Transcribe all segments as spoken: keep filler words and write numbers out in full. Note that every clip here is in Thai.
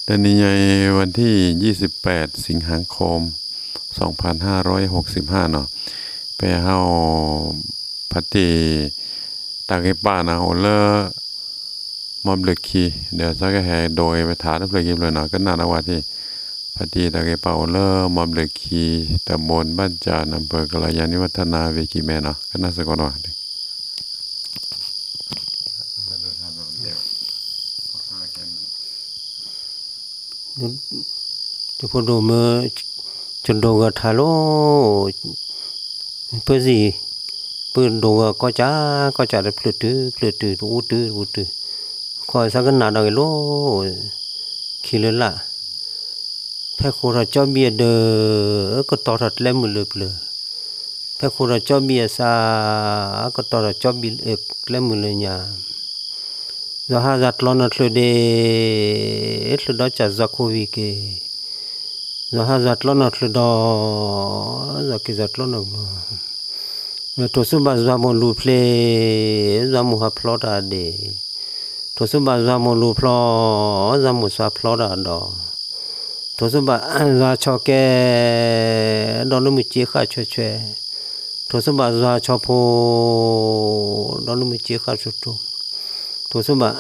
เดือนนี้ในวันที่ยี่สิบแปดสิงหาคมสองพันห้าร้อยหกสิบห้าเนาะไปเฮาพัตติตากป้านะโอเลมอมเล็กคีเดี๋ยวสักแห่โดยไปถามนักเรียนเลยเนาะก็น่าว่าที่พัตติตากป้าโอเลมอมเล็กคีตำบลบ้านจานอำเภอกะลายานิวัฒนาเวกิแม่เนาะก็น่าสกอว่าจะพูดดูมือจนดูกับทาโร่เพื่อสิเพื่อดูก็จะก็จะได้พลุตื้อพลุตื้ออูตื้ออูตื้อคอยสักนาดังโลขี้เลือละแพ้คนเราเจ้าเมียเด้อก็ต่อรัดเล่มมือเลยเปลือแพ้คนเราเจ้าเมียซาก็ต่อรัดเจ้าเมียเอกเล่มมือเลยเนี่ยจะหาจัดล้อนัดเลยเด้อเลยได้จัดจักโควิกจะหาจัดล้อนัดเลยดอจะกิจัดล้อนัดมาตัวสุบัติจะมองลูเพลจะมุหะพลอดาเดตัวสุบัติจะมองลูพลอจะมุสาพลอดาดอตัวสุบัติจะชอแกดอนมุจิข้าช่วยช่วยตัวสุบัติจะชอโพดอนมุจิข้าชุดตัวตัวสุบัติ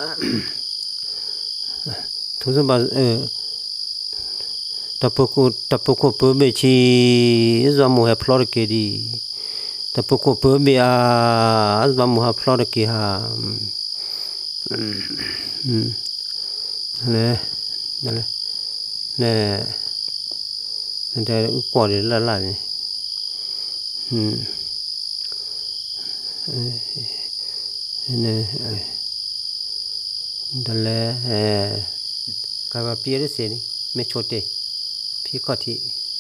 ตัวสุบัติเออตะปุกุตะปุกุเปิดเบชีจะมุหะพลอดเกดีแต่พวกเขาเปิดเบียร์จะมุหะพลอดกี่ฮะเนี่ยนั่นแหละเนี่ยแต่กว่านี้ละละเนี่ยเนี่ยนั่นแหละเออการมาเปลี่ยนเสียนี่ไม่ชดเดพี่ก็ที่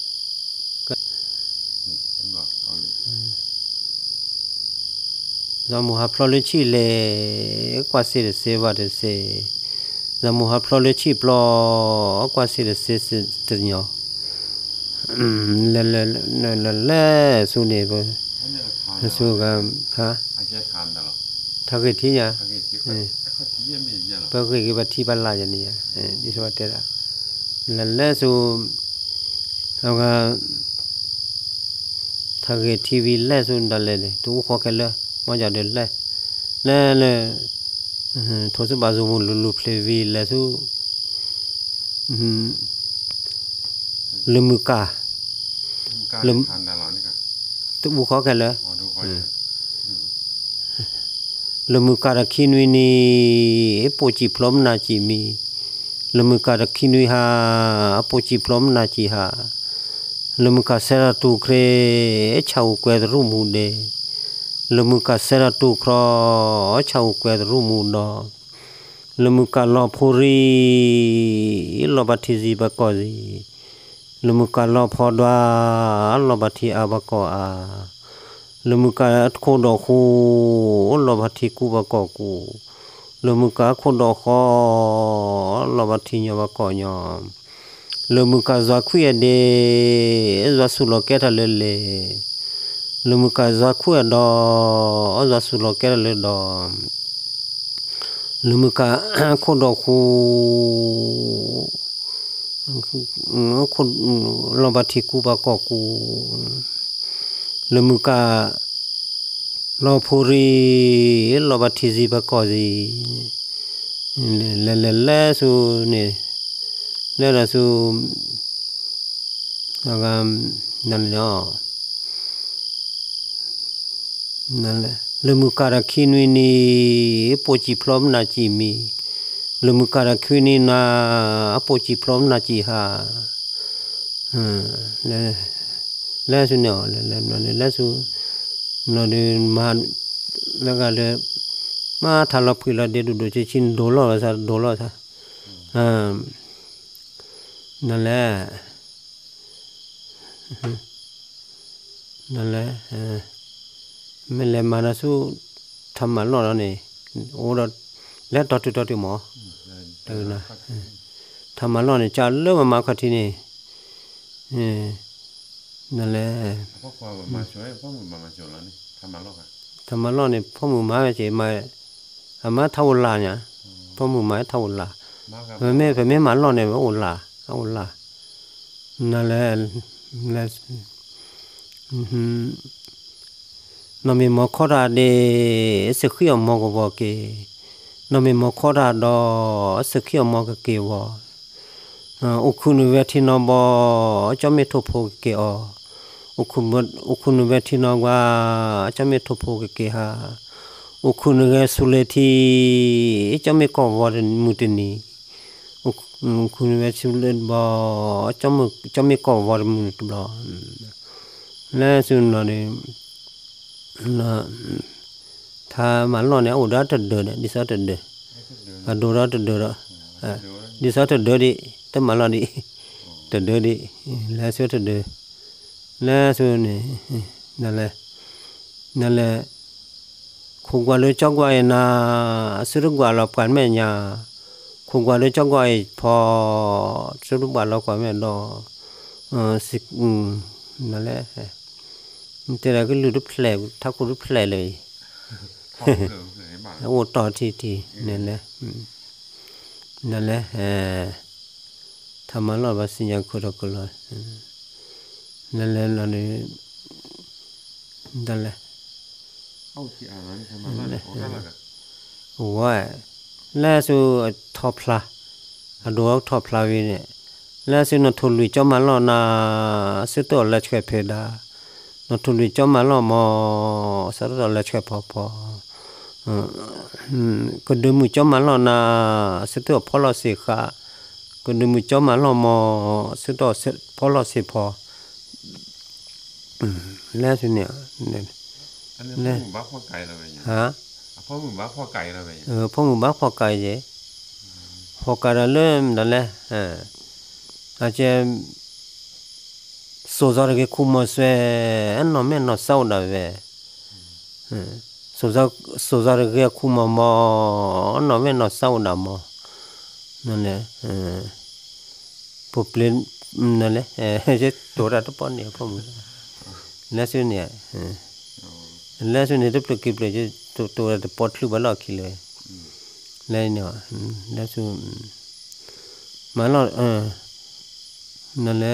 จะมุหะพลอดชีเล่กว่าเสียเสียว่าเดเสียจะมุหะพลอดชีพลอกว่าเสียเสียเสียตัวเนาะอืมเล่เล่เล่เล่เล่สุนีบ่สุกันฮะอาเกทานตลอดทักที่เนี่ยทักที่ก็เขาที่ยังไม่เนี่ยหรอเปิดกี่บัดที่บัลลาอย่างนี้เออนี่สวัสดีละเล่เล่สุเอาก็ทักที่วิเล่สุนดัลเล่ตัวขอแค่เลยมาจากเดินเลยเล่เล่ทศบาสุมุลลุเพลวีเล่สุลมุกาลมทานตลอดนี่กันตัวบุคคลกันเลยลมุการะคินวินีโปจิพลอมนาจิมีลมุการะคินวิหาโปจิพลอมนาจิหาลมุกาเสระตุเครชาวเกวดรูมูเดลมุกาเสระตุครอชาวเกวดรูมูดอลมุกาลอพูรีลอบัติซีบะกอซีลมุกาลอพอดวาลอบัติอาบะกออาลมุกาโคดอคูลอบัติกูบะกอกูลมุกาโคดอคอลอบัติญะบะกอญอลมุกาซะคุยเดซะสุโลเกตะเลเลลมุกาซะคุยดอซะสุโลเกตะเลดอลมุกาโคดอคูคนลบัติกูบะกอกูลมุกาลอพูรีลบัติซีบะกอซีเลเลเลสุนี่เลเลสุอะกามนั่นเนาะนั่นแหละลมุการะคินวินีโปจิพลอมนาจิมีลมุการะคินีนาโปจิพลอมนาจิหาอืมเลเลสุเนาะเลเลเลเลสุนอดิมาแล้วก็เลยมาทะเลาะพิลาเดดูดูชินโดลอซะโดลอซะอ่านั่นแหละนั่นแหละเออไม่เลยมานะสู้ทำมันหรอกนี่โอ้เราแล้วตอดตอดหมอเออนะทำมันหรอกนี่จะเริ่มมาคัดที่นี่เออนั่นแหละพ่อความมาช่วยพ่อมือมาช่วยแล้วนี่ทำมันหรอกทำมันหรอกนี่พ่อมือมาเฉยมาอามาเท่าลาเนี่ยพ่อมือมาเท่าลา phải mấy phải mấy mặn lo này phải ổn là ổn làนั่นแหละแล้วnó mình mà khó ra để sự khi mà có vào cái nó mình mà khó ra đó sự khi mà cái cái vào ô khun về thì nó bỏ cho mình thộp cái ở ô khun ô khun về thì nó qua cho mình thộp cái cái ha ô khun về sule thì cho mình có vào một cái này ô khun về sule bỏ cho mình cho mình có vào một cái đó nên xin là này là thà mà lo này ở đó thật đời này đi sao thật đời à đồ đó thật đời đó à đi sao thật đời đi tao mà lo đi thật đời đi là sao thật đời là sao nàyนั่นแหละนั่นแหละคงกว่าเลยจ้องกว่านะสรุปว่าเราผ่านแม่ยาคงกว่าเลยจ้องกว่าพอสรุปว่าเรากว่าแม่ดอเออสินั่นแหละแต่ละก็รู้รึแผลถ้ากูรู้แผลเลยโอ้ต่อทีทีนั่นแหละนั่นแหละเออทำมาแล้วว่าสิ่งอย่างคุรกุลนั่นแหละนั่นนี่นั่นแหละเอาที่อ่านนั้นทำมาแล้วโอ้ได้ละกันโอ้ยแล้วสู่ท็อปลาอะดูเอาท็อปลาวีเนี่ยแล้วสู่นทุลุยจอมาแล้วนะสุดตัวละช่วยเพดานทุลุยจอมาแล้วมอสุดตัวละช่วยพอพอก็ดูมือจอมาแล้วนะสุดตัวพอละสิค่ะก็ดูมือจอมาแล้วมอสุดตัวพอละสิพอแล้วสู่เนี่ยอันนี้พ่อหมู่บ้านพ่อไก่เราไปฮะพ่อหมู่บ้านพ่อไก่เราไปเออพ่อหมู่บ้านพ่อไก่เจ้พ่อไก่เราเริ่มนั่นแหละเอออาจจะโซซาร์เกคุมาสเวอันนั้นไม่น่าเศร้านะเว้ยโซซาโซซาร์เกคุมามออันนั้นไม่น่าเศร้านะมอนั่นแหละเออปุ๊บเล่นนั่นแหละเออจะตัวระดับปอนเนี่ยพ่อมึงแล้วส่วนเนี่ยเออแล้วส่วนนี้ทุกปีกี่ปีจะตัวตัวระดับปอดหรือบ้าหลอกขี้เลยแล้วเนี่ยแล้วส่วนมาหลอกเออนั่นแหละ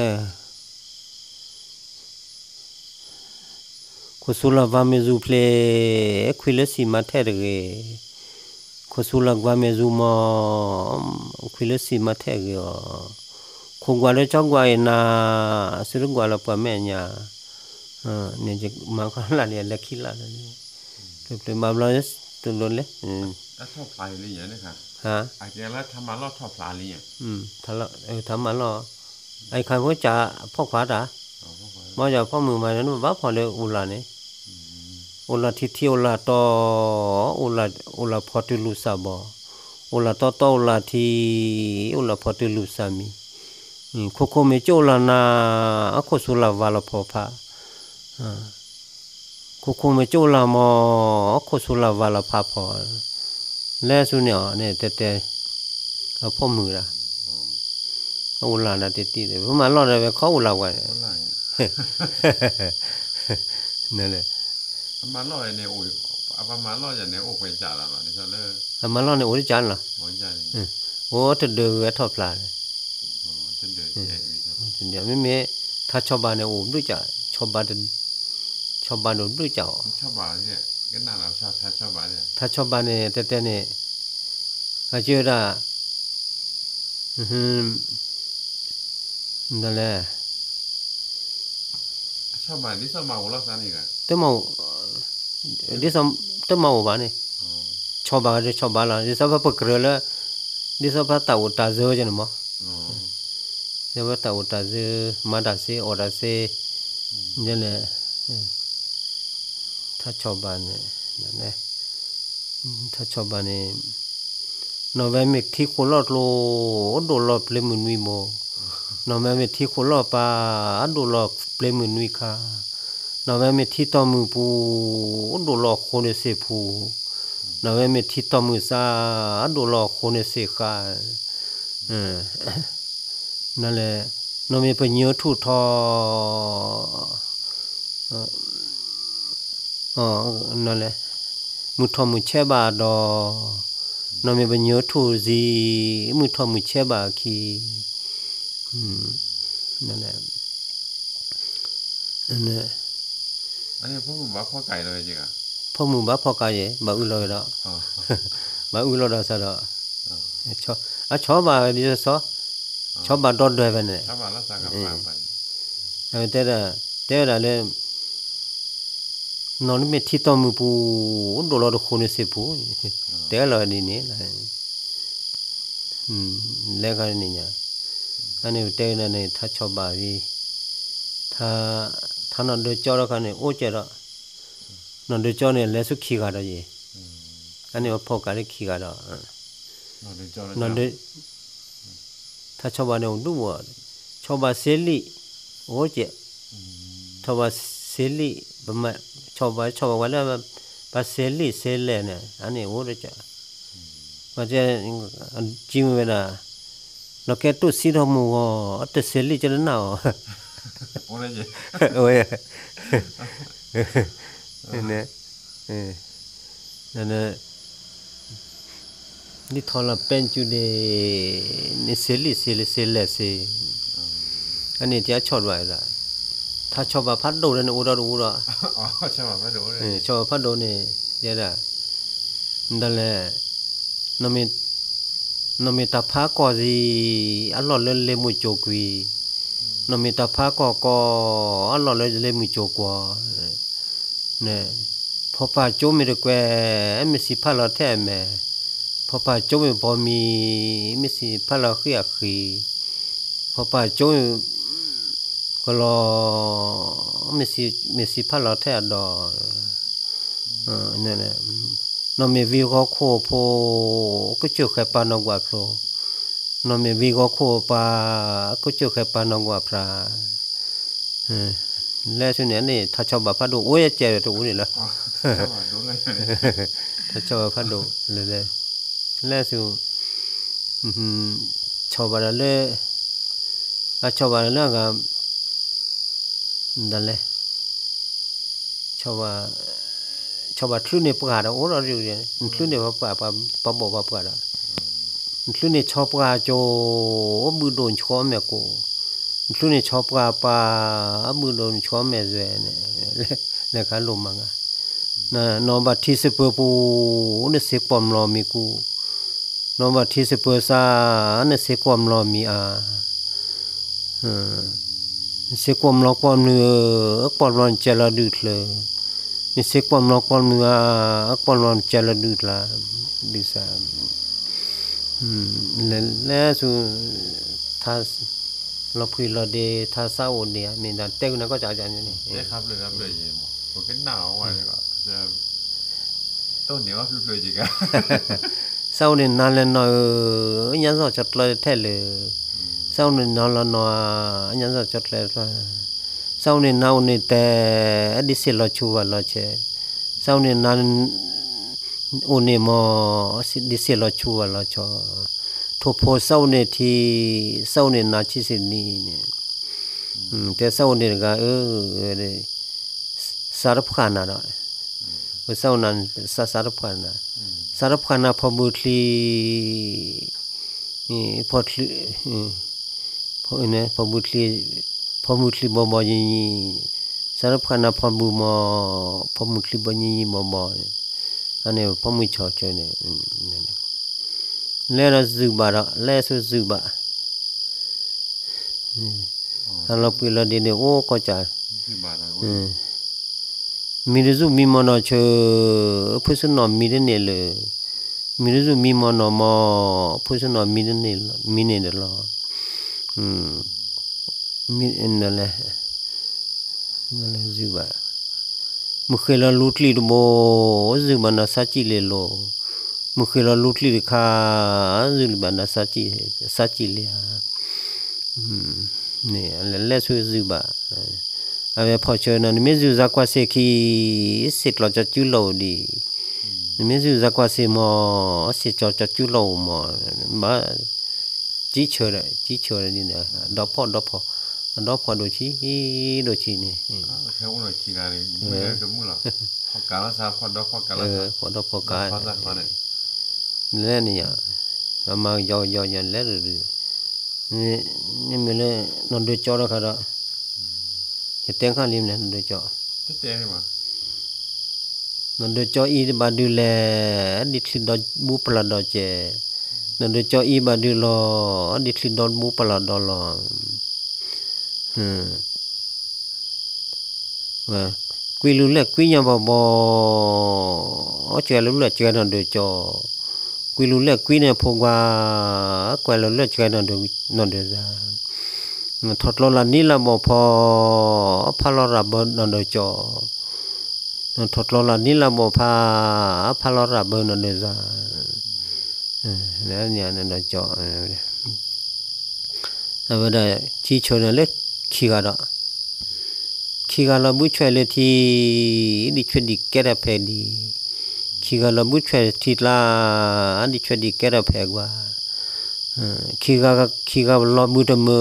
คุสุลาวาเมซูเพลควิลสีมาเทเรคุสุลาวาเมซูมอควิลสีมาเทเรคงกว่าเลยจ้องกว่านาสุดกว่าเราปะแม่เนี่ยอ่าเนี่ยจะมาขนาดเนี่ยเล็กขี้ละเนี่ยเป็นมาบล้อตัวล้นเลยอืมแล้วชอบปลาอะไรอย่างนี้ค่ะฮะไอ้เจ้าแล้วทำมาล่อชอบปลาอะไรอย่างอืมทำละเออทำมาล่อไอ้ใครพ่อจ่าพ่อขวาด่ามาจากพ่อมือมาเนี่ยมันบ้าพอเลยอุลาเนี่ยอุลาที่ที่อุลาต่ออุลาอุลาพอตุลุสาบออุลาต่อต่ออุลาที่อุลาพอตุลุสามีอืมโคโคเมโจลานาอะโคสุลาวาลพอพาอ่าโคโคเมโจลามออะโคสุลาวาลพาพอแล้วสุเนี่ยเนี่ยแต่แต่เอาพ่อมือละอุลาน่ะติติเลยมาล่อได้ไปเขาอุลากว่านั่นแหละมาล่อเนี่ยโอ้ยอาปมาล่ออย่างเนี่ยโอ้ไปจ่าละเนาะนี่ซะเลยอามาล่อเนี่ยโอ้ยจันล่ะโอ้ยจันโอ้ตะเดือทอปลาเลยอ๋อตะเดือเอ้วิซะเดี๋ยวไม่มีถ้าชาวบ้านเนี่ยโอ้รู้จักชาวบ้านชาวบ้านโดนรู้จักชาวบ้านเนี่ยก็น่าเราชอบชาวบ้านเนี่ยถ้าชาวบ้านเนี่ยแต่แต่เนี่ยอาเจอละอืมนั่นแหละชาวบ้านที่สมาอุลักษณะนี่กันแต่มาที่สมแต่มาอุบานเนี่ยชาวบ้านชาวบ้านละที่สภาพปกติแล้วที่สภาพตาอุตาเจอจังมั้งที่สภาพตาอุตาเจอมาดาเซออดาเซนี่แหละถ้าชาวบ้านเนี่ยนั่นแหละถ้าชาวบ้านเนี่ยนอกจากมีที่คนรอดโลโดนรอบเลยมือมีโมนอกจากมีที่คนรอดป่าโดนรอบเลยมือมีค่ะนอกจากมีที่ต่อมือปูโดนรอบคนเสียปูนอกจากมีที่ต่อมือซาโดนรอบคนเสียค่ะอืมนั่นแหละนอกจากมีเป็นเยอะทุทออ๋อนั่นแหละมุทอมุเชบาดอ nó mình bây nhớ thu gì mình thọ mình che bà khiนั่นแหละนั่นแหละอันนี้พวกมึงบ้าพ่อไก่เลยจริงอ่ะพ่อมึงบ้าพ่อไก่ยังบ้าอุ้ยเลยละบ้าอุ้ยเลยละซะละชอบอ่ะชอบบ้าดิซะชอบบ้าดอดด้วยไปเนี่ยชอบบ้าแล้วสั่งกับปากไปเออแต่ละแต่ละเลยนอนไม่ที่ต้องมือปูโดนเราดูคนเสียปูแต่ละนี่เนี่ยอืมแล้วกันนี่เนี่ยอันนี้แต่ละเนี่ยถ้าชอบบ้าวีถ้าถ้านอนดูจอแล้วกันเนี่ยโอ้เจ้าละนอนดูจอเนี่ยแล้วสุขีกันได้ยี่อันนี้ว่าพอกันได้ขีกันละนอนดูจอแล้วนอนดูถ้าชอบบ้าเนี่ยดูว่าชอบบ้าเสรีโอ้เจ้าชอบบ้าเสรีประมาณชอบบ้าชอบบ้าแล้วบ้าเสรีเสรีเนี่ยอันนี้โอ้เจ้าว่าจะจริงไหมล่ะเราแค่ตู้สีทองมัวแต่เสรีจะน่าโอ้ยจีโอ้ยเนี่ยเออนั่นน่ะนี่ทอละเป็นจุดนี่เสรีเสรีเสรีเสอันนี้ที่ชอบไว้ละถ้าชอบแบบพัดโดนเนี่ยอุดรอุดรอ๋อชอบแบบพัดโดนเลยเออชอบพัดโดนเนี่ยเดี๋ยวละนั่นแหละน้ำมีน้ำมีตาพ้าก่อสิอันหล่อเล่นเล่มุจโจกุยน้ำมีตาพ้าก่อก่ออันหล่อเล่นเล่มุจโจกัวเนี่ยพอป้าโจมีเด็กแกไม่สิพัดเราแท้แม่พอป้าโจมีพอมีไม่สิพัดเราขี้อยากขี้พอป้าโจก็รอไม่สิไม่สิพัดเราแท้ดอกเออนั่นแหละน้องมีวิวก็โคโพก็เจอแค่ปานกว่าโพน้องมีวิวก็โคปาก็เจอแค่ปานกว่าพระเออแล้วช่วงนี้นี่ถ้าชอบแบบพัดดูโอ้ยเจ๋อตัวนี้ละถ้าชอบแบบพัดดูเลยเลยแล้วสิอืมชอบแบบเลยอ่ะชอบแบบเลยก็นั่นแหละชอบว่าชาวบ้านคลื่นเนี่ยประกาศโอ้เราอยู่เนี่ยคลื่นเนี่ยประกาศปะปะบอกประกาศคลื่นเนี่ยชอบประกาศโจมือโดนช้อมแม่กูคลื่นเนี่ยชอบประกาศปะมือโดนช้อมแม่เจ้เนี่ยแล้วกันลงมาไงนะน้องบัดที่สิบเปอร์ปูเนี่ยเสกปอมรอมีกูน้องบัดที่สิบเปอร์ซาเนี่ยเสกปอมรอมีอาเสกปอมรอปอมเนื้อปอมรอนเจลาดุดเลยนี่เสกปอมรอปอมเนื้อปอมรอนเจลาดุดละดิสามแล้วแล้วสุท้าเราพูดเราเดท้าเศร้าเนี่ยมีแต่เต้นก็จะจะนี่เจ๊ครับเลยครับเลยยี่หมดผมก็หนาวอะไรก็จะต้นเหนียวลุกเลยจริงอ่ะเศร้าเนี่ยนานแล้วเนาะยันสอดจัดเลยแท้เลยเศร้าเนี่ยนานแล้วเนาะยันสอดจัดเลยเศร้าเนี่ยนาวเนี่ยแต่ดิเซลชัวร์ละเชเศร้าเนี่ยนานโอเนี่ยมอดิเซลชัวร์ละชอทุพเศร้าเนี่ยที่เศร้าเนี่ยนาชิสินีเนี่ยแต่เศร้าเนี่ยก็เออสารพัดนาเนาะเศร้านั้นสารพัดนาสารพัดนาพอบุตรีพอทพอเนี่ยพอบุตรีพอบุตรีบ่บ่ยิสารพัดนาพอบุมาพอบุตรีบ่ยิบ่บ่อันนี้พอมุชอเจเนี่ยแล้วซึบาระแล้วสุซึบาถ้าเราไปละดีเนี่ยโอ้ก็จะมีรู้สึกมีมโนเชอผู้สนอมีเดเนี่ยเลยมีรู้สึกมีมโนมอผู้สนอมีเดเนี่ยมีเนี่ยละอืมมีนั่นแหละนั่นแหละซึบามุขเราลุตลีดูโมซึบานะสัจจิเลโลมุขเราลุตลีค่าซึบานะสัจจิสัจจิเลยอืมเนี่ยแล้วสุซึบาအမေဖော်ချနေမြစုဇကွာစေခီစစ်လောချကျူလို့ဒီမြစုဇကွာစေမောစစ်ချောချကျူလို့မောမကြီးချောရကြီးချောရနေတော့ဖော်တော့ဖော်တော့ဖော်လို့ချီလို့ချီနေแค่ว่าเราขี้อะไรไม่ได้ก็มุ่งหรอกพอกาลซาพอดอกพอกาลซาพอดอกพอกาพอดอกพอเนี่ยလဲနေရအမောင်ရောက်ရောက်ရလဲလို့နေနေမလဲနော်တို့ကြောတော့ခါတော့တဲခါလေးနဲ့နော်တို့ကြောတဲတဲမှာနော်တို့ကြောဤဘာဒူလဲဒီထလတော့ဘူပလာတော့ကျနော်တို့ကြောဤဘာဒူလောဒီထလတော့ဘူပလာတော့လောဟမ်ဝါကွေလူလက်ကွေးညဘောဘောအကျဲလူလက်ကျဲနော်တို့ကြောကွေလူလက်ကွေးနေဖုံကွာကွယ်လူလက်ကျဲနော်တို့နော်တို့စာထတ်လောလာနီလာမောဖောဖာလောရာဘနော်တို့ကြောထတ်လောလာနီလာမောဖာဖာလောရာဘနော်တို့စာလဲညာနော်ကြောအဘဒချီချုံလက်ခီကတော့ခီကလာမှုချွဲလေတီဒီချွဲဒီကဲရဖဲဒီခီကလာမှုချွဲတီလာဒီချွဲဒီကဲရဖဲကွာခီကခီကလာမှုတမ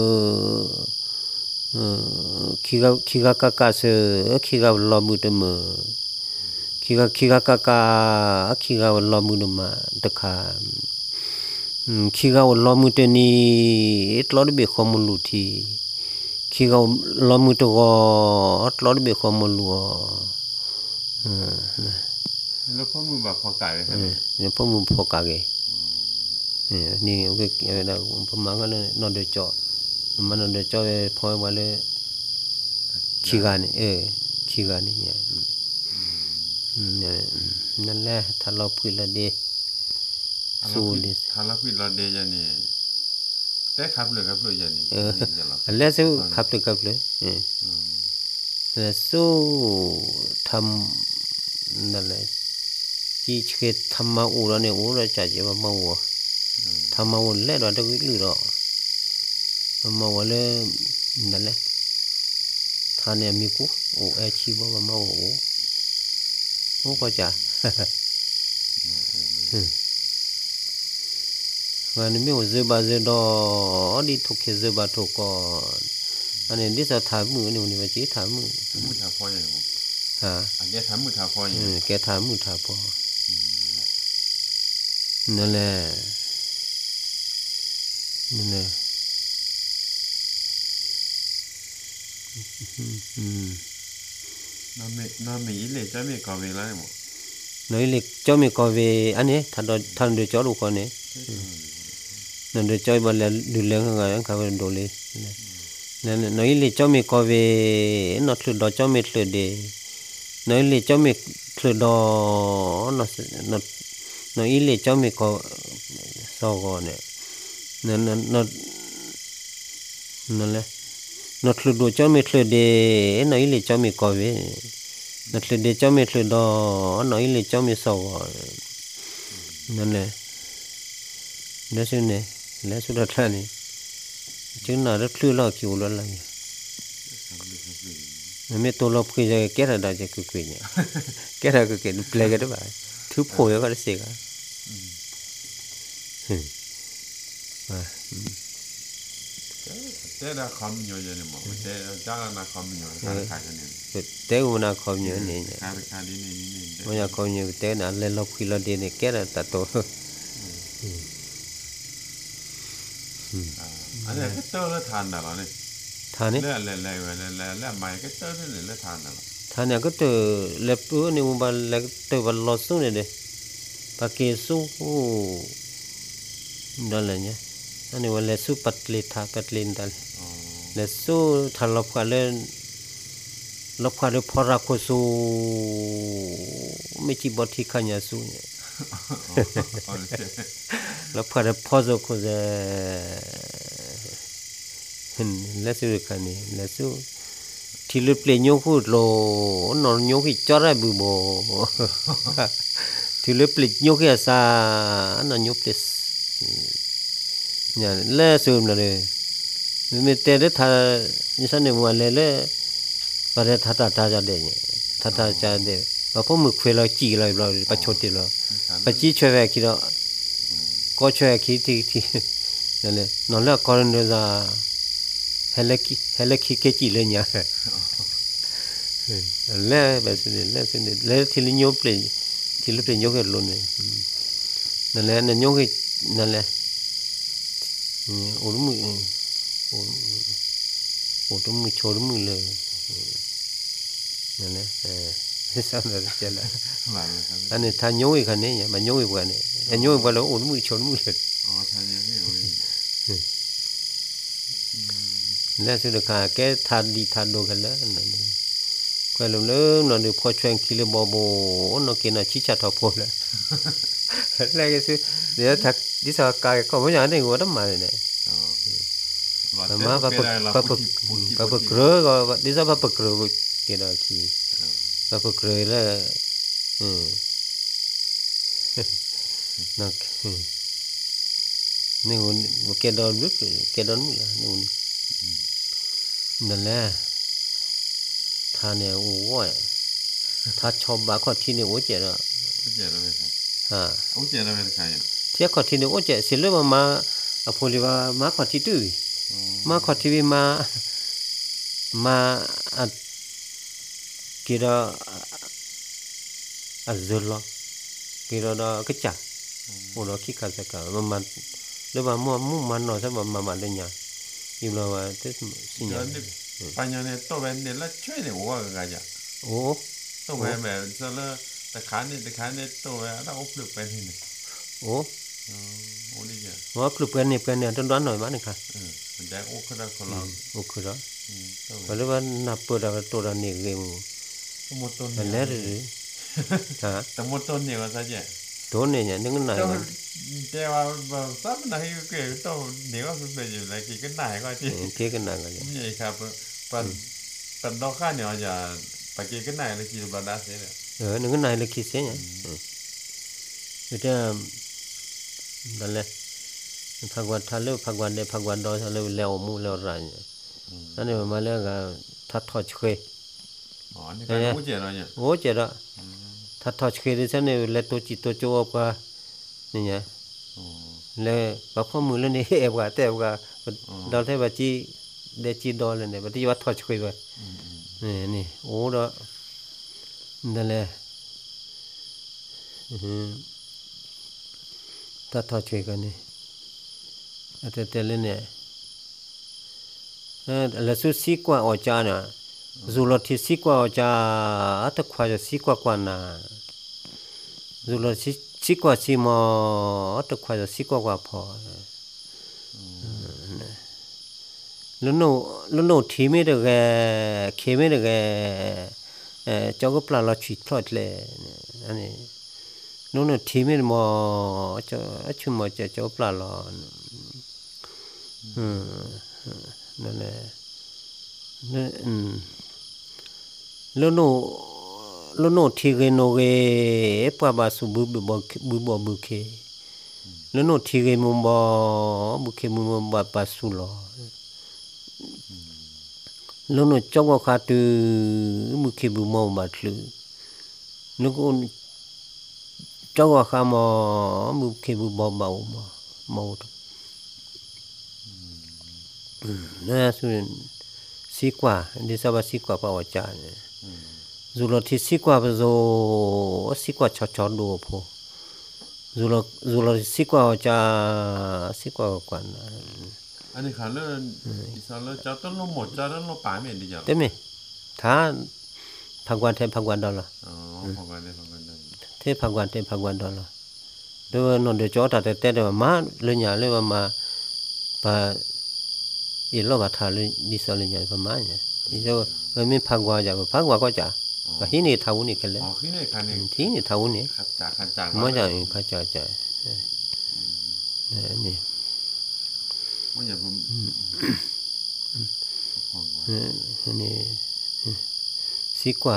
ခီကခီကကကဆခီကလာမှုတမခီကခီကကကခီကလာမှုနမတခါခီကလာမှုတနီတလောဒီဘေခမလူတီခီကလာမှုတော့တလောဒီဘေခမလူဟမ်แล้วพ่อมือแบบพอไก่เลยครับเนี่ยพ่อมือพอไก่เนี่ยนี่โอเคแล้วประมาณก็เลยนอนเดือดจ่อมันนอนเดือดจ่อพอมาเลยขี้กันเออขี้กันนี่เนี่ยเนี่ยนั่นแหละถ้าเราพูดละเดสู้ดิถ้าเราพูดละเดยันนี่แต่ครับเลยครับเลยยันนี่เออแล้วสู้ครับเลยครับเลยเออแล้วสู้ทำนั่นแหละจีเช็ดทำมาอู่แล้วเนี่ยอู่แล้วจ่ายจะมาเมาวัวทำมาวันแรกเราต้องวิ่งหรอมาวันเลยนั่นแหละท่านเนี่ยมีกูโอ้ไอชีบ่มาเมาโอ้โอ้ก็จ่าวันนี้มีว่าเจ็บาเจ็บดอดีทุกข์เจ็บาทุกข์ก่อนอันนี้ดิสถานมือนี่วันนี้ว่าจีถามมือมือถาพออย่างฮะอันนี้ถามมือถาพออย่างแกถามมือถาพอนั่นแหละนั่นแหละน้ำไม่น้ำไม่ยิ่งเลยจะไม่ก่อเวลาหมดน้อยเล็กเจ้าไม่ก่อเวอันนี้ท่านท่านเดือดเจ้าลูกคนนี้นั่นเดือดเจ้ามาแล้วดูแลข้างไงเขาเป็นโดเลยนั่นน้อยเล็กเจ้าไม่ก่อเวนอตลุดดอเจ้าไม่ตลุดเดน้อยเล็กเจ้าไม่ตลุดดอนอตนอตน้อยเล็กเจ้าไม่ก่อสอก่อนเนี่ยนั่นนั่นนั่นนั่นแหละนอตลุดดอเจ้าไม่ตลุดเดน้อยเล็กเจ้าไม่ก่อเวนอตลุดเดเจ้าไม่ตลุดดอน้อยเล็กเจ้าไม่สอก่อนนั่นแหละแล้วสุดเนี่ยแล้วสุดท้ายนี่จึงน่าจะคลื่นล่อคิวล้วนละเนี่ยไม่ตัวเราคุยจะแก้อะไรได้จะคุยคุยเนี่ยแก้อะไรก็แก้ดูเพลย์กันได้ไหมทุบโผล่ก็ได้เสียกันแต่ละคำอยู่ยังไงมั้งแต่จ้าละคำอยู่การขายกันเนี่ยแต่กูน่าคำอยู่เนี่ยการขายดีนี่นี่มันอยากคำอยู่แต่น่ะเล่นเราคุยเราดีเนี่ยแก้อะไรตัดตัวอันนี้ก็เจอแล้วทานน่ะเหรอเนี่ยทานนี่เล่เล่เล่เล่เล่เล่ไม่ก็เจอนี่เล่ทานน่ะเหรอทานเนี่ยก็เจอเล็บตัวนี่มันบาเล็บตัวบาลอสู้เนี่ยเด้ปากเกสู้โอ้นั่นแหละเนี่ยอันนี้ว่าเล็บสู้ปัดเล็ดท่าปัดเล็ดนั่นเล็บสู้ทานลบกันเล่นลบกันเล่นพอรักคนสู้ไม่จีบที่ขันยาสู้เนี่ยแล้วพอได้พอจะคุยเห็นแล้วสุดกันนี่แล้วสุดที่ลุเปลี่ยนโยกุโลนอนโยกิจอระบุโบที่ลุเปลี่ยนโยกิอาซานอนโยเปลี่ยนเนี่ยแล้วสุดนั่นเลยไม่เตะได้ท่านี่สันนิษฐานเลยเลยพอได้ท่าท่าท่าจะเด่นท่าท่าจะเด่นว่าพวกมึงคุยเราจีเราเราไปชดตีเราไปจีช่วยแวกิเราก็ช่วยคิดที่ที่นั่นแหละนั่นแหละก่อนเดี๋ยวจะเฮลคิเฮลคิเกจิเลยเนี่ยแล้วแบบนี้แล้วสิ่งนี้แล้วที่ลิ้นโยเปลี่ยนที่ลิ้นโยกกันล้นเลยนั่นแหละนั่นยงให้นั่นแหละโอ้ดมือโอ้โอ้ดมือโชว์มือเลยนั่นแหละเออสามนั่นเจละอันนี้ทานยงให้คันนี้เนี่ยมันยงให้กว่านี่อันยงให้กว่าแล้วโอ้ดมือโชว์มือเลยอ๋อทานยังไม่โอ้ยแล้วสุดท้ายแกทานดีทานโดกันแล้วนั่นนี่ก็ลงเลยนั่นนี่พอช่วยกิเลบ่บ่นั่นกินน่ะชิชะทอพอแล้วแล้วก็สิเดี๋ยวทักดิสากายก็บ่อย่างนี้หัวดำมาเนี่ยอ๋อมาปะปะปะปะปะกรก็ดิสาปะปะกรก็กินakiปะปะกรแล้วอืมนักนี่หุ่นแกดอนลึกแกดอนมึงล่ะนี่หุ่นนั่นแหละท่าเนี่ยโอ้ยถ้าชอบบาข้อที่นี่โอ้เจ๋อแล้วโอ้เจ๋อแล้วมั้ยครับฮะโอ้เจ๋อแล้วมั้ยครับเที่ยข้อที่นี่โอ้เจ๋อสิเลยว่ามาอพอลิว่ามาข้อที่ตื้อมาข้อที่วิมามาอะกิราอะซุลกิราดากะจาโอ้ดอคิคาซะกะมันเลยว่ามัวมุมันเนาะซะมามาเลยญาอยู่แล้วว่าเตสิญาปัญญาเนี่ยตัวเป็นเนี่ยละช่วยเนี่ยว่าก็จะโอ้ตัวเป็นแบบซะละตะขานเนี่ยตะขานเนี่ยตัวแล้วเอาปลุกไปนี่โอ้อ๋อโอ้นี่จ้ะว่าปลุกเป็นนี่เป็นเนี่ยต้นๆหน่อยมานี่ค่ะเออมันได้โอ้คือได้คนละโอ้คือละอืมก็เลยว่านับเปิดเอาตัวละนี่เองหมดต้นมันแล้วหรือฮะแต่หมดต้นเนี่ยว่าซะจ้ะต้นเนี่ยนึงไหนตัวแต่ว่าแบบซับไหนก็เกิดตัวเนี่ยก็เป็นอยู่แล้วกี่ก็ไหนก็ที่เกี่กันนั่นก็นี่ครับปันปันดอกข้าเนี่ยจะปะกี่ก็ไหนเลยกี่บาดาเสียเลยเออนึงไหนเลยกี่เสียเนี่ยคือจะนั่นแหละพักวันทะเลพักวันได้พักวันดอทะเลแล้วมูแล้วไรอันนี้มาแล้วก็ทัดทอดเคยอ๋อนี่ก็โอ้เจ๋อแล้วเนี่ยโอ้เจ๋อแล้วทัดทอดเคยดิฉันเนี่ยแล้วตัวจิตตัวโจบกว่านี่ไงแล้วก็ข้อมือแล้วนี่เอฟกว่าแต่ว่าดอลเทบจีเดจีดอลเนี่ยบัดนี้ว่าทอดเคยว่านี่นี่โอ้ดอนั่นแหละอือทัดทอดเคยกันนี่แต่แต่เลยเนี่ยเออแล้วสุดสีกว่าอจานะจุลที่สีกว่าอจาอัตขวาจะสีกว่ากว่านะจุลที่สีกว่าสีมออัตขวาจะสีกว่ากว่าพอแล้วโนแล้วโนทีไม่ได้แกเคไม่ได้แกเอ่อเจ้าก็ปลาละชิดพลอดเลยอันนี้โน่นทีไม่มอเจ้าชุมมอเจ้าเจ้าปลาละอืมนั่นแหละนั่นอืมแล้วโนแล้วโนทีเกโนเกปะบาสุบุบุบุบุบุบุเคแล้วโนทีเกมุมบอบุเคมุมบาบาสุลอแล้วโนจ้องขาตือบุเคบุมอบาทลือแล้วก็จ้องขามอบุเคบุบอบาอุมามาอุตนั่นสุดสีกว่าดิสาบสีกว่าป่าวจานจุลที่สีกว่าเป็นโซสีกว่าชอชอดูพอจุลจุลสีกว่าจะสีกว่ากว่านะอันนี้ค่ะเรื่องอิสระเรื่องจะต้องลงหมดจะต้องลงป่าไม่ดีจ้ะเต็มไหมถ้าพักวันเทพักวันดอลลาร์อ๋อพักวันเทพักวันดอลลาร์เทพักวันเทพักวันดอลลาร์เดี๋ยวนนเดี๋ยวจอดแต่แต่เดี๋ยวมาเลยเนี่ยเลยว่ามาปะอีโลบาทาเลยดิสเลยเนี่ยประมาณเนี่ยอีโลไม่พักวันจะพักวันก็จะก็ที่นี่ท้าวนี่กันเลยอ๋อที่นี่คันนี้ที่นี่ท้าวนี่ขัดจ่าขัดจ่าไม่ใช่ขัดจ่าจ่านี่ไม่อยากผมนี่สีกว่า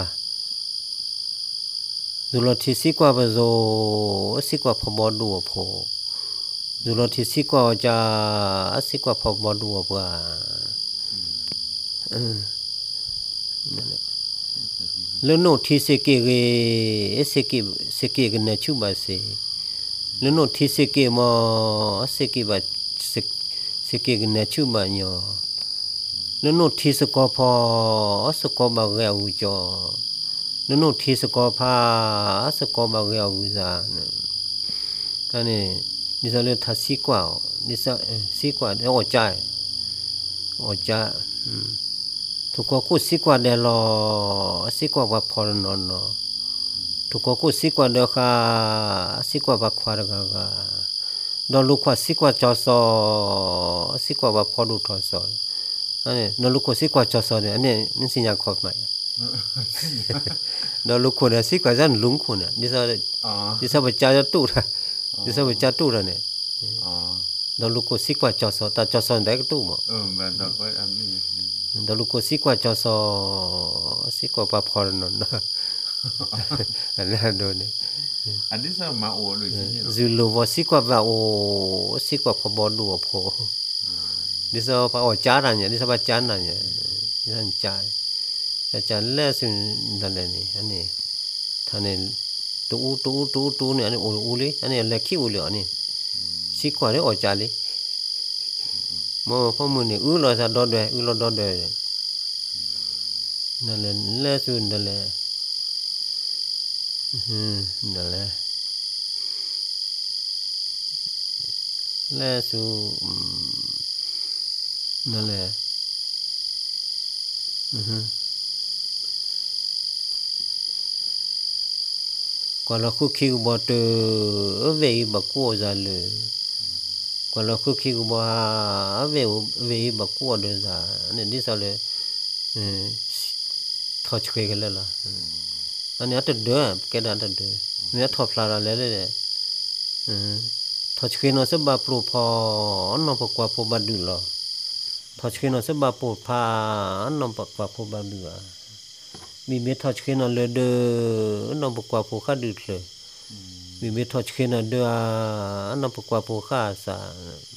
จุลที่สีกว่าเป็นโซสีกว่าพอบอดูพอจุลที่สีกว่าจะสีกว่าพอบอดูป่ะอืมนั่นแหละแล้วโน้ตที่เสกเกเอเสกเกเสกเกกันเนี่ยชุบมาเสแล้วโน้ตที่เสกเกมาเสกเกบาเสกเสกเกกันเนี่ยชุบมาเนาะแล้วโน้ตที่สกอพอสกอบาเกาอุจอแล้วโน้ตที่สกอพาสกอบาเกาอุจาอันนี้นี่ซะเลยทัดซีกว่านี่ซะซีกว่าได้ออกจ่ายออกจ่าอืมทุกkoซีกว่าได้รอซีกว่าว่าพอนอนทุกkoซีกว่าเดคาซีกว่าว่าควาระกะดอลูกว่าซีกว่าจอซอซีกว่าว่าพอดูทอซออันนี้นลูกซีกว่าจอซอเนี่ยอันนี้นี่สิญญาขอบไหมดอลูกเนี่ยซีกว่าจันลุงคนน่ะนี่ซะอ๋อนี่ซะบ่จ่าจะตู้ล่ะนี่ซะบ่จ่าตู้ล่ะเนี่ยอ๋อดอลูกซีกว่าจอซอตาจอซอได้ก็ตู้หมอเออมันดอกก็อันนี้ดอลูกซีกว่าจอซอซีกว่าว่าพอนอนอันนั้นโดนเนี่ยอันนี้ซะมาโอเลยสิซิโลวซีกว่าว่าโอซีกว่าพอบอดูพอนี่ซะพออจาระเนี่ยนี่ซะบ่จานะเนี่ยนั่นจาจะจาแลสุนั่นแหละนี่อันนี้ท่านนี่ตูตูตูตูเนี่ยอันนี้โอโอเลยอันนี้ละคิวเลยอันนี้ซีกว่าเลยอจาเลยมอพอมื้อนี่อือลอซะดอด้วยอือลอดอด้วยนั่นแหละละสุนั่นแหละอืมนั่นแหละละสุนั่นแหละอือฮึก็ละคุคิวบ่เตอเวบกัวซะเลยก็ละคุคิวบ่เวเวบกัวเดซะอันนี้ซะเลยเออทอชเคกันแล้วล่ะอันนี้อัตเดอแกดันอัตเดอเนี่ยทอพลาละเลยเลยเออทอชเคโนซะบาโปรพอนอปกว่าพบดุลอทอชเคโนซะบาโปรพานอปกว่าพบดุลมีเมทอชเคโนเลเดอนอปกว่าพคาดุลมีเมทอชเคโนเดอนอปกว่าพคาซา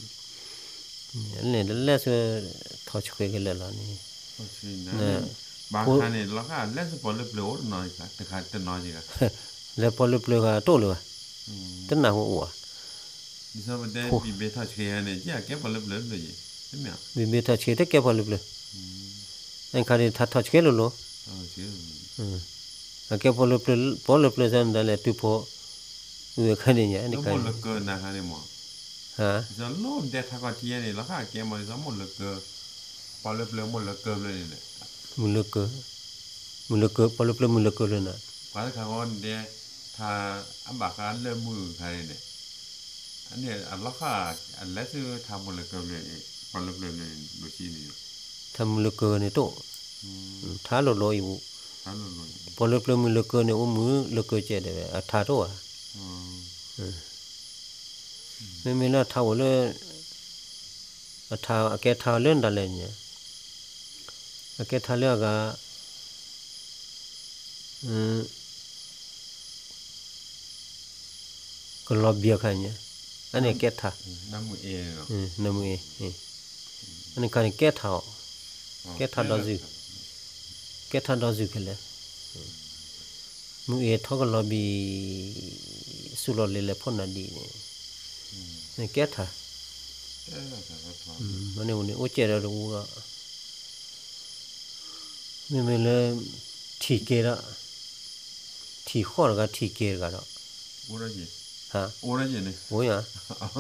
เนี่ยแล้วซะทอชเคกันแล้วล่ะนี่นะบางครั้งนี่เราก็เล่นสปอร์ตเล็กๆน้อยค่ะแต่ขาดแต่น้อยจริงอ่ะแล้วพอเล็กๆก็โตเลยอืมตั้งหน้าหัวดิซะบ่ได้มีเบทาเชเนี่ยจะแก้บ่เล็กๆเลยใช่มั้ยมีเบทาเชแต่แก้บ่เล็กๆอืมอันคานี่ทัดทัดเชลโลอ๋อเชอืมอะแก้บ่เล็กๆบ่เล็กๆซันดาเลตุพอเออคันนี่อันนี้คันบ่เล็กๆนะฮะนี่หมอฮะจะโลดเดทาก็ที่นี่แล้วค่ะแก้บ่ซะบ่เล็กๆบ่เล็กๆบ่เล็กๆเลยนี่Mulaka mulaka palapla mulaka lena pa ka on de tha ambaka le mu khai ne ane alaka alasu tha mulaka le palapla le lo chi ni tha mulaka ne to tha lo lo yi bu tha lo lo palapla mulaka ne o mu laka che de a tha to a me me na tha wo le a tha a ke tha len da le nya a ke tha le gaอืมก็ลอบเบียคันเนี่ยอันนี้แก้ท่าน้ำมือเอเนาะอืมน้ำมือเออันนี้คันแก้ท่าแก้ท่าดอซึแก้ท่าดอซึกันเลยมือเอทก็ลอบบีสุรเลเลพ่นนาดีเนี่ยนี่แก้ท่าอืมมันเนี่ยวันนี้โอเจระรู้ก็ไม่ไม่เลยทีเกระทีข้อก็ทีเกระก็โอ้ระจีฮะโอ้ระจีเนี่ยโอ้ยอ่ะ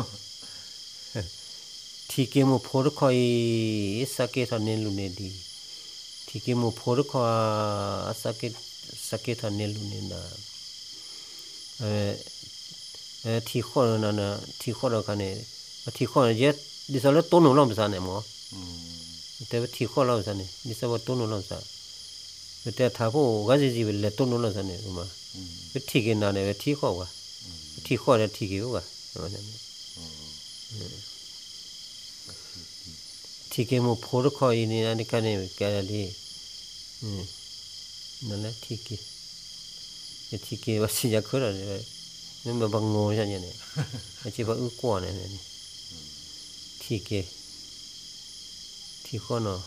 ทีเกมพอร์คอยสักเกทันเนลุเนดีทีเกมพอร์คอยสักเกสักเกทันเนลุเนนะเออเออทีข้อนั่นนะทีข้อเรากันเนี่ยทีข้อเนี่ยดิฉันเล่นต้นหนูลองไปซะเนี่ยมั้งแต่ว่าทีข้อเราซะเนี่ยดิฉันว่าต้นหนูลองซะแต่ถ้าพวกก็จะจีบเล่ต้นนู้นแล้วสิเนี่ยรู้มั้ยก็ที่กินนั่นเนี่ยที่ข้อว่าที่ข้อเนี่ยที่กี่ว่าที่กินมันพอร์คอยนี่อันนี้กันเนี่ยแกเลยนั่นแหละที่กี่ที่กี่ว่าสิ่งที่เขาเนี่ยนี่มันบังงูใช่ไหมเนี่ยไอ้ที่ว่าอุ้งกวนเนี่ยที่กี่ที่ข้อเนาะ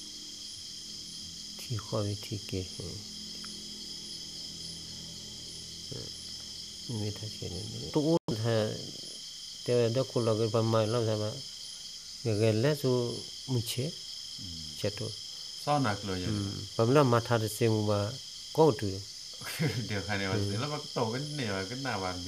ที่ข้อวิธีเกไม่ทันเช่นนี้ตัวถ้าแต่เด็กคนละก็ประมาณแล้วใช่ไหมก็แล้วสู้มุเชเช่ตัวซ้อนนักเลยอย่างประมาณมาทัดเสียงว่าก็ตัวเดี๋ยวใครเนี่ยว่าแล้วมันโตกันเนี่ยกันหน้าวันดิ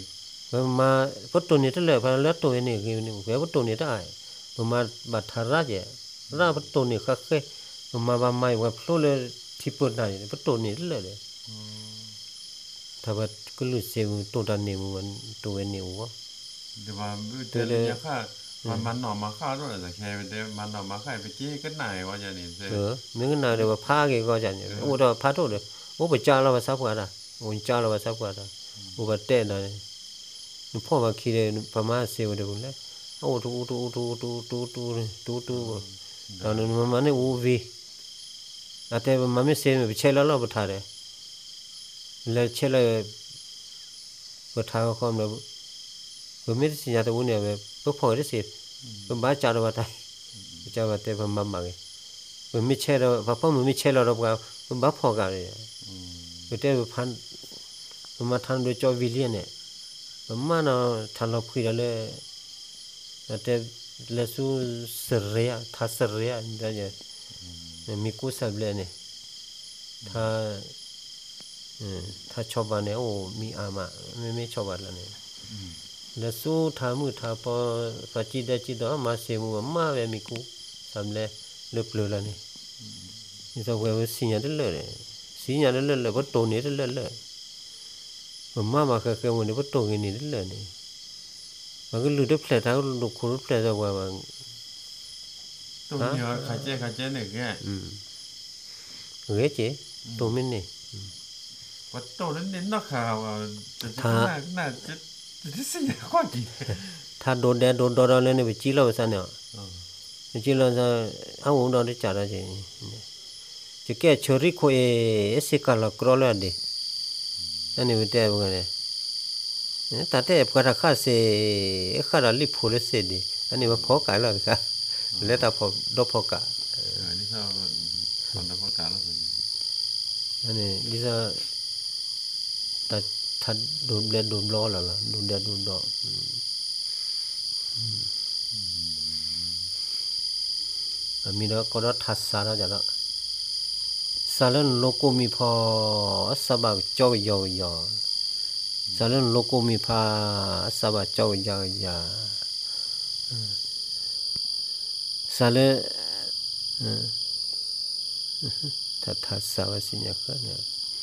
มาปตุนี่ตะเลพะละตุนี่กินี่เวปตุนี่ตะไอ้มาบัทาราเจราปตุนี่คะเคมาบาไม้ว่าโลเลทิปุนายปตุนี่ตะเลเลยถ้าว่ากลุเซมตุตานี่มันตุเวนี่วะเดี๋ยวว่าเดี๋ยวค่ะมันมันหน่อมาข้าวด้วยแต่แค่เดี๋ยวมันหน่อมาไข่ไปจี้กันไหนว่าจะนี่เออมึงน่ะเดี๋ยวพาเกก็จันโอ้ดอพาโตเด้โอ้ไปจ้าแล้วว่าซับกว่าดาโอ้จ้าแล้วว่าซับกว่าดาโอ้บ่เตะน่ะนูพ่อมาขี้เลยประมาณเซวเด้พุ่นแหละโอ้ตูตูตูตูตูตูตูตูตอนนั้นมันนี่อูวีอาแต่มันไม่เซมไปเชลแล้วบ่ทาเด้แล้วเชลบ่ทาก็คอมแล้วบ่มีสิญาตะวุเนี่ยบ่พอได้สิบ่บาจาแล้วว่าตายจาว่าแต่บ่มามาเกบ่มีเชลบ่พอบ่มีเชลแล้วบ่บ่พอกาเลยบ่แต่พันบ่มาทันด้วยจอวิเลียนเนี่ยมานะทันเราคุยแล้วแต่ละสู้สเรียทัสเรียนี่จะมีกูสับเลยเนี่ยถ้าถ้าชอบเนี่ยโอ้มีอามาไม่ไม่ชอบแล้วเนี่ยแล้วสู้ทามือทาพอปัจจิได้จิตอ่ะมาเสมูมาเวมีกูสับเลยเลือกเลือกแล้วเนี่ยนี่ต้องเว้ยสิ่งอย่างนั้นเลยสิ่งอย่างนั้นเลยวัดโตนี่เลยเลยมามาก็คือวันนี้วัดโตนี่เลยเนี่ยมันก็รู้ได้แผลท้าลูกคุณรู้แผลจะว่ามันตัวเนี้ยขาเจ๊ขาเจ๊หนึ่งแก่อืมเฮ้ยเจ๊ตัวมันนี่วัดโตนั้นเน้นนักข่าวจะจะน่าน่าจะจะสิ่งข้อดีถ้าโดนแดดโดนโดนอะไรเนี่ยไปจีเราซะเนี่ยไปจีเราซะเอาหุ่นเราได้จ่ายแล้วเจ๊จะแก้เชอรี่คุยเอสกัลกรอแล้วดิอันนี้ไม่ได้บุกันเนี่ยแต่แต่พอราคาเสียข้าราลิพูเลเสียดิอันนี้ว่าพอกายแล้วค่ะแล้วแต่พอดพอกาอันนี้ชอบตอนดพอกาแล้วสิอันนี้ดิฉันแต่ทัดโดนเดือดโดนร้อนแล้วล่ะโดนเดือดโดนร้อนมีแล้วก็รัทัศสาระจ้ะละสารนโลกุมีพอสบายจ่อยยอสารนโลกุมีพาสบายจ่อยยาสารทัศทัศสาวสิญญากันเนี่ย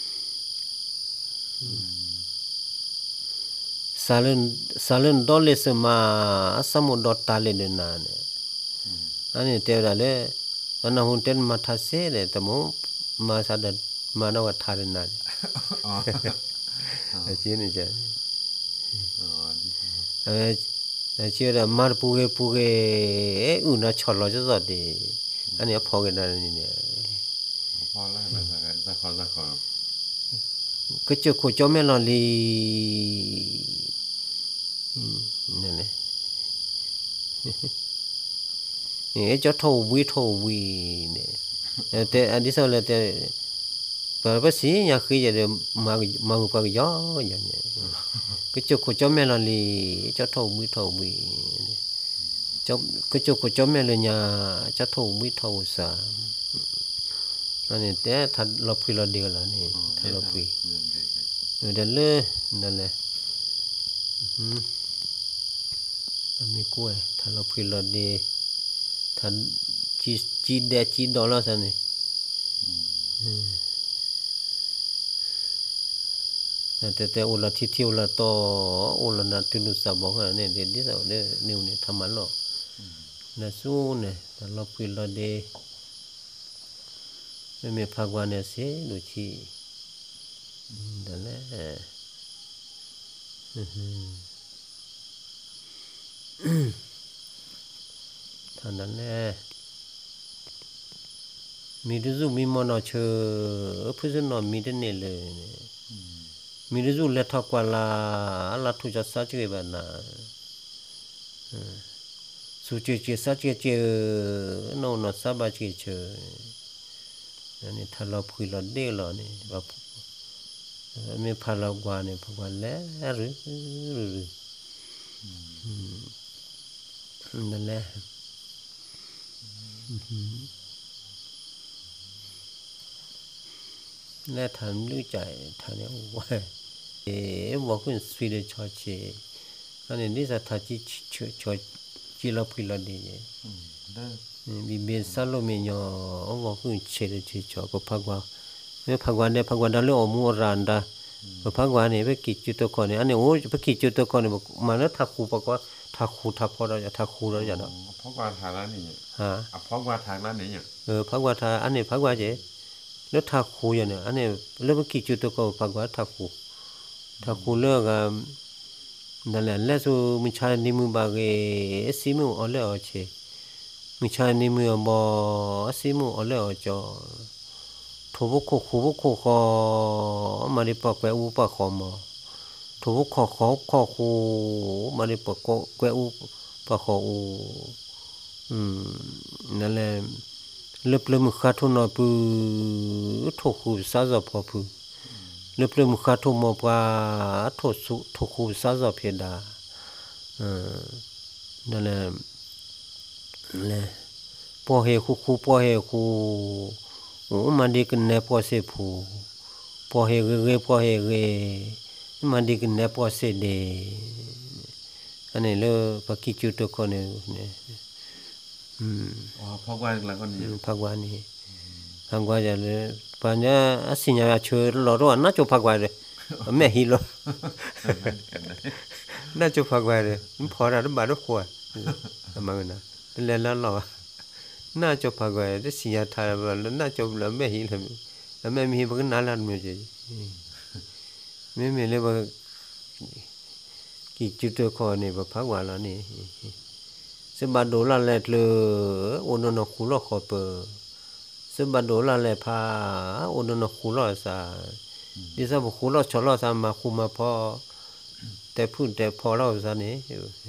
สารนสารนดอลเลสมาสมุดดอตาเลนนานอันนี้เท่าไรเลยอันนั้นหุ่นเต้นมาทัศเสเลยแต่โมมาสัตว์มาโนวัฏฐานนั่นอ๋อจริงนี่จ้ะอ๋อดีเออเชื่อมาร์ปูเกปูเกอุณาชอลจะสัตว์ดีอันนี้พอกันนั่นนี่เนี่ยพอแล้วนะสักขอสักขอก็จะคุยจอมเมลอนลีนั่นแหละเอ๊ะจะโทวีโทวีเนี่ยแต่อันที่สองเลยแต่พอภาษีอยากคือจะมามาอุปกรณ์ย่ออย่างเนี้ยก็จะคุยจอมเมลอนลีจะโทวีโทวีจะก็จะคุยจอมเมลอนยาจะโทวีโทสาอันนี้แต่ถ้าเราพิลาเดียวแล้วนี่ถ้าเราพิเดี๋ยวเลยนั่นแหละอืมอันนี้กล้วยถ้าเราพิลาเดียถ้าจีจีเดจีดอลลาร์สันนี่แต่แต่อุลาทิทิอุลาโตอุลานาติลุสาบอกว่าเนี่ยเดี๋ยวนี้เราเนี่ยนิวเนี่ยทำมันหรอกนะสู้เนี่ยถ้าเราพิลาเดียไม่มีภาควันเนี่ยเสียดูชีนั่นแหละท่านั้นแหละมีรู้สึกมีมโนเชื่อผู้ซึ่งนอนมีได้เนี่ยเลยมีรู้สึกเล็ดทักว่าละละทุจสัจเกบันนะสุจิจิสัจเกโนนสับบัจเกอันนี้ถ้าเราพูดเราเดี่ยวเราเนี่ยแบบไม่พาเรากว่าเนี่ยพวกแล้วหรือนั่นแหละและทำรู้ใจทำเนี่ยว่าเอ๋บอกคุณสวีเดนชอเชอันนี้นี่สัทธาจิชอจิลพิลดีมีเบียนซาโลเมญออวกุเชเดจิชอก็พักว่าไม่พักว่าเนี่ยพักว่าดาเลอมูรันดาพักว่าเนี่ยไปกิจจุตก่อนเนี่ยอันนี้โอ้ไปกิจจุตก่อนเนี่ยมาแล้วทักคูปักว่าทักคูทักพอเราจะทักคูเราจะเนาะพักว่าทางนั้นนี่ฮะพักว่าทางนั้นนี่เออพักว่าทาอันนี้พักว่าเจแล้วทักคูอย่างเนี่ยอันนี้แล้วไปกิจจุตก่อนพักว่าทักคูทักคูเลิกอ่ะนั่นแหละแล้วสูมิชานิมุบาเกสิมุอเลอเชมิชานิมุบอสิมุอเลอจอทุบคุคุบคุคอมาริปะแกอุปะคอมทุบขอขอขอคูมาริปะแกอุปะคออูอืมนั่นแหละเล็บเล็มขาทุนอปูทุคุซาซอพอปูเล็บเล็มขาทุมอปาทุสุทุคุซาซอเพดาเออนั่นแหละนั่นแหละพอเฮคุคุพอเฮคุโอ้มันดีกันแน่พอเสพูพอเฮเกพอเฮเกมันดีกันแน่พอเสเดอันนี้เลยพักกิจุตก่อนเนี่ยอืมอ๋อพักว่าแล้วก็นี่พักว่านี่พักว่าจะเลยปัญญาสิญญาช่วยหล่อรู้น่าจะพักว่าเลยแม่ฮีโร่น่าจะพักว่าเลยพอแล้วบาดขวดมาเนาะเล่นแล้วหล่อน่าจะพักไว้แต่สิยาทาบแล้วน่าจะแล้วแม่หิแล้วแล้วแม่มีบ่ก็นาลันมื้อจิแม่แม่เลยบ่กิจุตขอนี่บ่พักว่าแล้วนี่สบัดโดละแลเลโอนนคุลขอเปสบัดโดละแลพาโอนนคุลซาดิซะบ่คุลชอลซามาคุมาพอแต่พูดแต่พอแล้วซะนี่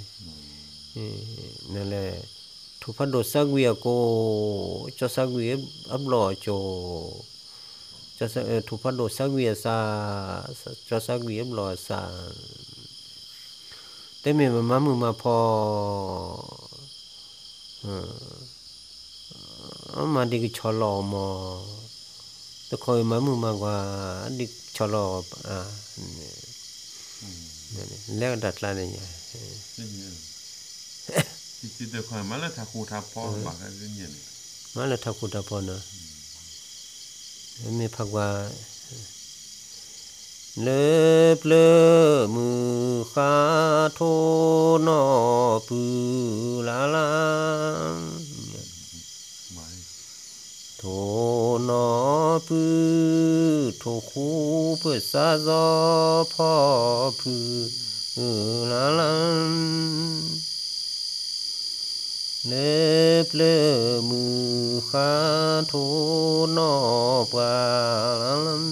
นั่นแหละทุพันโดสักวิโกจะสักวิอับหล่อโจจะทุพันโดสักวิซาจะสักวิอับหล่อซาแต่เมื่อมามือมาพออ่ามาดิกชอลอมอแต่คอยมามือมากว่าดิชอลออ่าแล้วดัดละเนี่ยจิตเดือดความมาแล้วถ้าครูทับพ่อบักอะไรเงี้ยมาแล้วถ้าครูทับพ่อเนาะไม่พักว่าเล็บเล็มือขาโทนอปือลาลาโทนอปือโทคูเปิดซาซอพ่อปือลาลาเล็บเล็มือขาโทนอปาลัน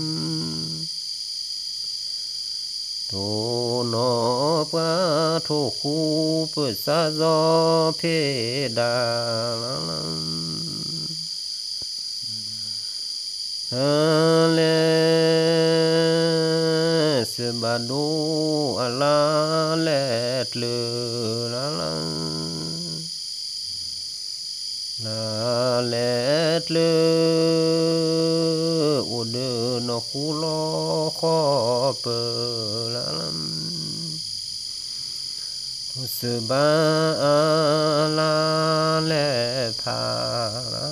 โทนอปาโทคูเปิดซาซอเพดาลันฮัลเลสบาโดอะลาเลตเลลาลันลาเลตเลอุเดนคุลอขอเปลาลัมทุสบาลาเลพาลา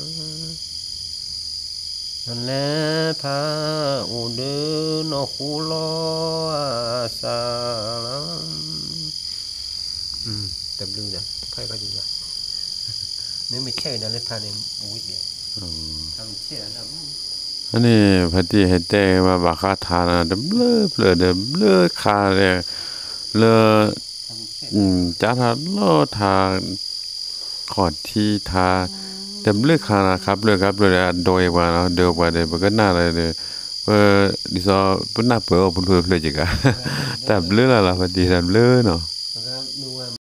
ลัมเลพาอุเดนคุลออาซาลาลัมอืมแต่บลูนะใครก็ดีนะไม่ไม่ใช่นะเลยทานเองอุ้ยเดียวทำเชื่อนะอันนี้พอดีเห็นแต่ว่าบักคาทานเดบเลอเปลือเดบเลอคาเลยเลออืมจ้าทาเลอทาขอดที่ทาเดบเลอคานะครับเลอครับเลยโดยว่าเนาะเดียวว่าเดบก็น่าเลยเดเออดิซอปุ่นน่าเปิดปุ่นเพื่อเลยจิกะแต่เลอละละพอดีแต่เลอเนาะ